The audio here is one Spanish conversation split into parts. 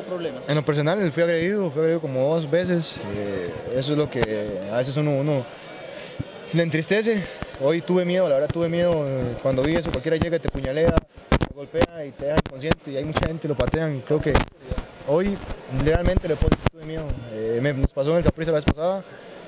problemas? En lo personal fui agredido como 2 veces. Eso es lo que a veces uno se le entristece. Hoy tuve miedo, la verdad tuve miedo. Cuando vi eso, cualquiera llega y te puñalea, te golpea y te deja inconsciente, y hay mucha gente que lo patean. Creo que hoy realmente le puedo decir que tuve miedo. Nos pasó en el Saprissa la vez pasada.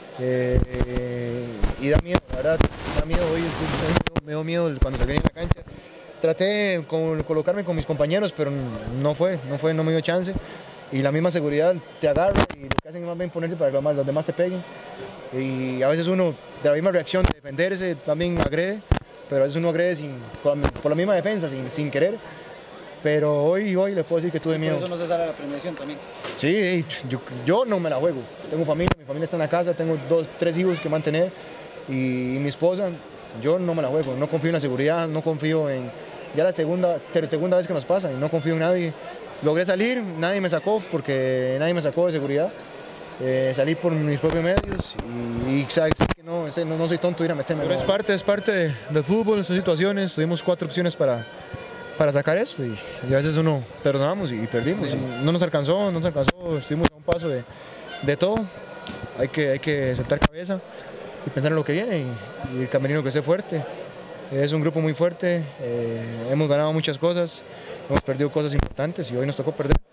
Y da miedo, la verdad, da miedo. Hoy me dio miedo cuando salí en la cancha. Traté de colocarme con mis compañeros, pero no me dio chance. Y la misma seguridad te agarra y lo que hacen es más bien ponerse para que los demás te peguen. Y a veces uno, de la misma reacción de defenderse, también agrede, pero a veces uno agrede por la misma defensa, sin querer. Pero hoy les puedo decir que tuve miedo. Por eso no se sale a la premiación también. Sí, yo no me la juego. Tengo familia, mi familia está en la casa, tengo 2, 3 hijos que mantener y mi esposa. Yo no me la juego, no confío en la seguridad, no confío en... Ya la segunda vez que nos pasa y no confío en nadie. Logré salir, nadie me sacó porque nadie me sacó de seguridad. Salí por mis propios medios y sabes que no soy tonto de ir a meterme. Pero es parte del fútbol, son situaciones. Tuvimos 4 opciones para sacar esto y a veces uno perdonamos y perdimos. Sí. No nos alcanzó, estuvimos a un paso de todo. Hay que sentar cabeza y pensar en lo que viene y el camerino que esté fuerte. Es un grupo muy fuerte, hemos ganado muchas cosas, hemos perdido cosas importantes y hoy nos tocó perder.